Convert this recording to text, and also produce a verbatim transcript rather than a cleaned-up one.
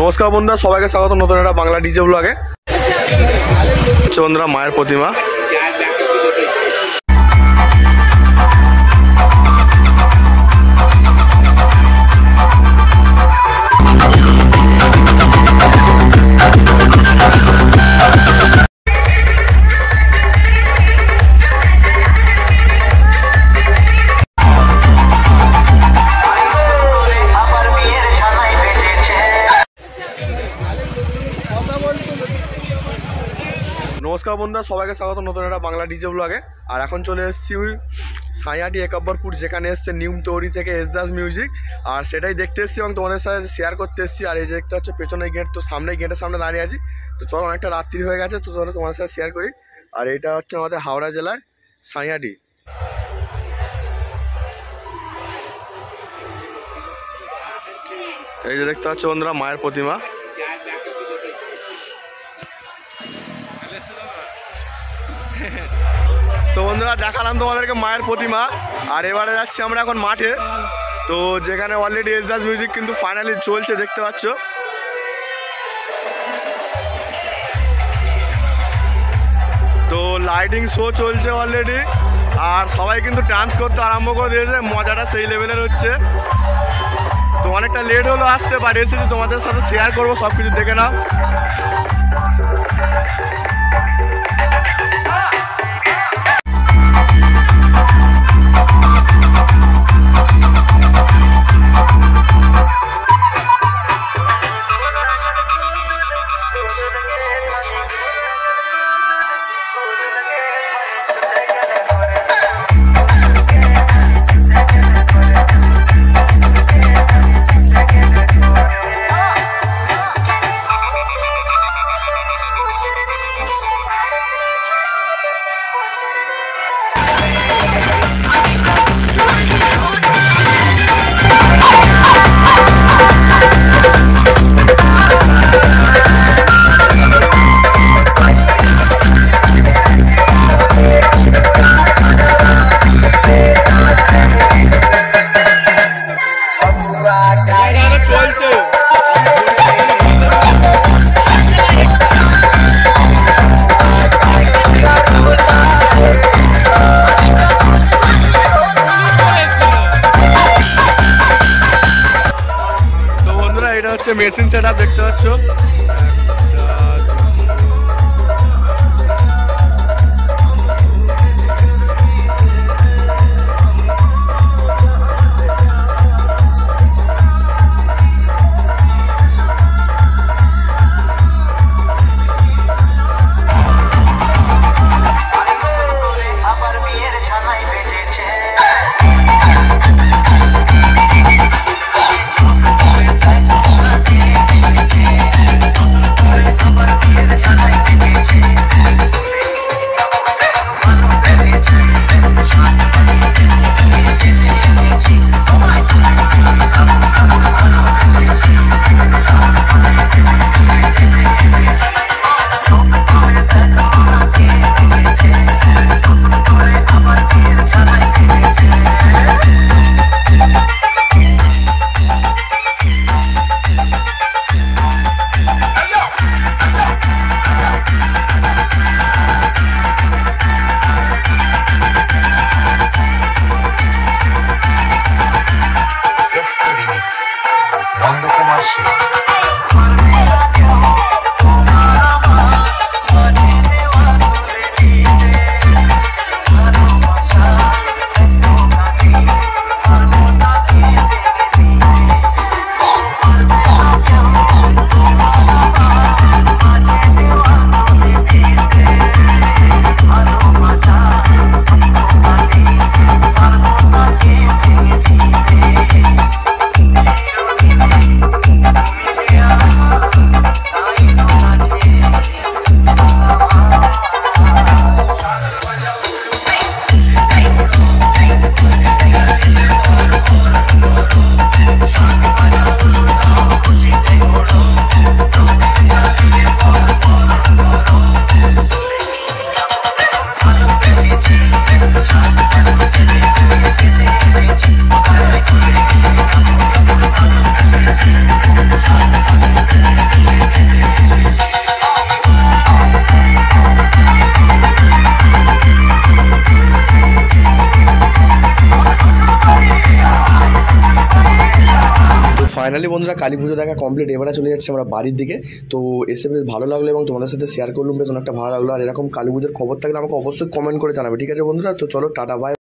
नमस्कार बंधुरा सबाइके स्वागत नतून एक बांगला डीजे ब्लगे। बंधुरा मायर प्रतिमा नमस्कार बंधुरा सबाइके स्वागत नतून एक बांगला डीजे ब्लगे। और एखन चले एसेछि साइयाटी एकाब्बरपुर जेखाने एसेছে নিউম তৈরি থেকে এসদাস মিউজিক और সেটাই দেখতে এসেছি এবং তোমাদের সাথে শেয়ার করতে এসেছি। আর এই যে দেখতে হচ্ছে পেছনে গেট, তো সামনে গেটের সামনে দাঁড়িয়ে আছি। তো চলো অনেকটা রাত্রি হয়ে গেছে, তো চলো তোমাদের সাথে শেয়ার করি। আর এটা হচ্ছে আমাদের হাওড়া জেলার সাইয়াটি। এই যে দেখতে পাচ্ছ বন্ধুরা মায়ের প্রতিমা। তো বন্ধুরা দেখালাম তোমাদেরকে মায়ের প্রতিমা। আর এবারে যাচ্ছি আমরা এখন মাঠে, তো যেখানে অলরেডি এসদাস মিউজিক কিন্তু ফাইনালি চলছে দেখতে পাচ্ছ। তো লাইটিং শো চলছে অলরেডি আর সবাই কিন্তু ডান্স করতে আরম্ভ করে দিয়েছে, মজাটা সেই লেভেলের হচ্ছে। তো অনেকটা লেট হলো আসতে, বাট এসেছি তোমাদের সাথে শেয়ার করবো, সব কিছু দেখে নাও। মেশিন সেট আপ দেখতে পাচ্ছ। ফাইনালি বন্ধুরা কালী পুজো দেখা কমপ্লিট, এবারে চলে যাচ্ছে আমরা বাড়ির দিকে। তো এসে বেশ ভালো লাগলো এবং তোমাদের সাথে শেয়ার করলাম, বেশ অনেকটা ভালো লাগলো। আর এরকম কালী পুজোর খবর থাকলে আমাকে অবশ্যই কমেন্ট করে জানাবে, ঠিক আছে বন্ধুরা? তো চলো টাটা বাই।